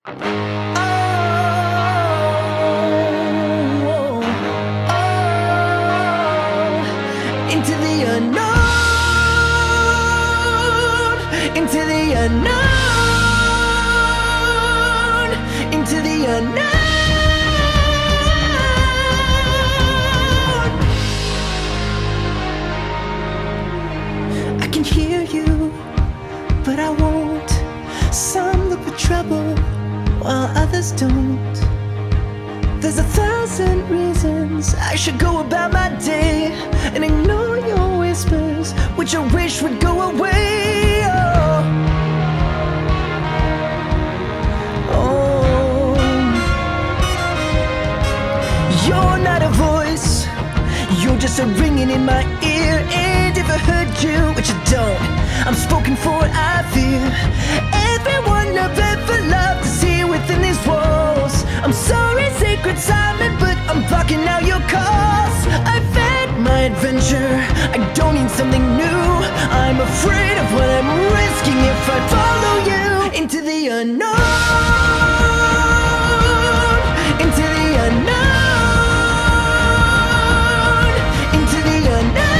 Into the unknown, into the unknown, into the unknown. I can hear you, but I won't. Some look for trouble, while others don't. There's 1,000 reasons I should go about my day and ignore your whispers, which I wish would go away. Oh, you're not a voice, you're just a ringing in my ear. And if I hurt you, which I don't, I'm spoken for, I fear. Everyone I've ever loved is here within these walls. I'm sorry, Sacred Simon, but I'm blocking out your calls. I've had my adventure, I don't need something new. I'm afraid of what I'm risking if I follow you into the unknown, into the unknown, into the unknown.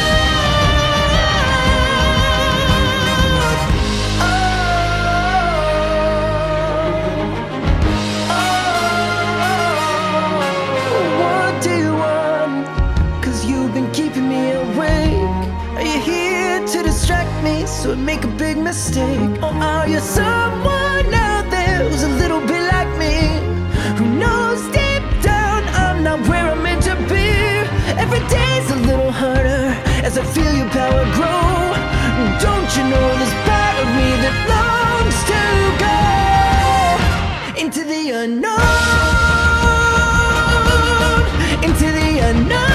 Keeping me awake. Are you here to distract me so I make a big mistake? Or are you someone out there who's a little bit like me, who knows deep down I'm not where I'm meant to be? Every day's a little harder as I feel your power grow. Don't you know there's part of me that longs to go into the unknown, into the unknown.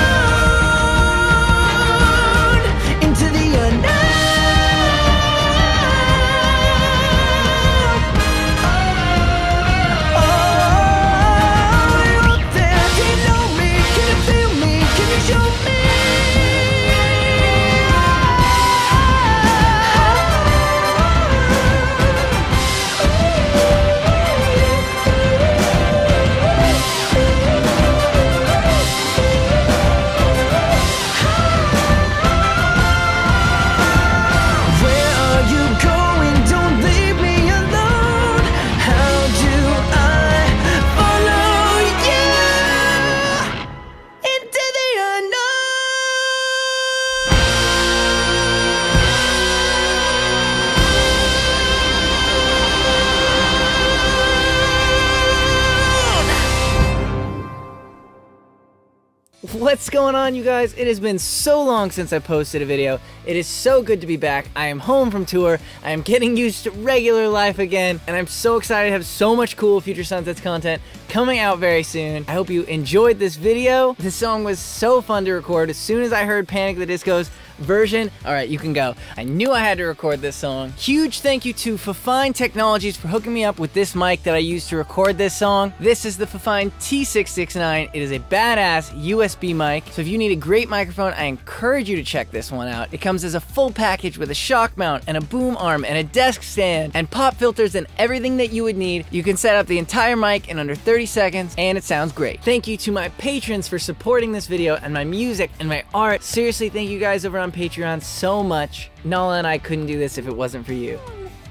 What's going on, you guys? It has been so long since I posted a video. It is so good to be back. I am home from tour. I am getting used to regular life again, and I'm so excited to have so much cool Future Sunsets content coming out very soon. I hope you enjoyed this video. This song was so fun to record. As soon as I heard Panic! At the Disco's version, all right, you can go. I knew I had to record this song. Huge thank you to Fifine Technologies for hooking me up with this mic that I used to record this song. This is the Fifine T669. It is a badass USB mic. So if you need a great microphone, I encourage you to check this one out. It comes as a full package with a shock mount and a boom arm and a desk stand and pop filters and everything that you would need. You can set up the entire mic in under 30 seconds and it sounds great. Thank you to my patrons for supporting this video and my music and my art. Seriously, thank you guys over on Patreon so much. Nala and I couldn't do this if it wasn't for you.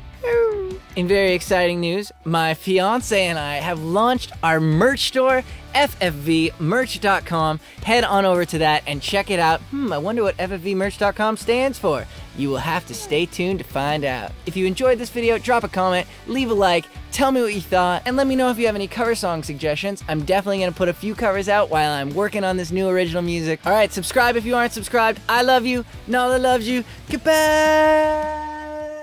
In very exciting news, my fiance and I have launched our merch store, ffvmerch.com. Head on over to that and check it out. I wonder what ffvmerch.com stands for. You will have to stay tuned to find out. If you enjoyed this video, drop a comment, leave a like, tell me what you thought, and let me know if you have any cover song suggestions. I'm definitely going to put a few covers out while I'm working on this new original music. Alright, subscribe if you aren't subscribed. I love you. Nala loves you. Goodbye!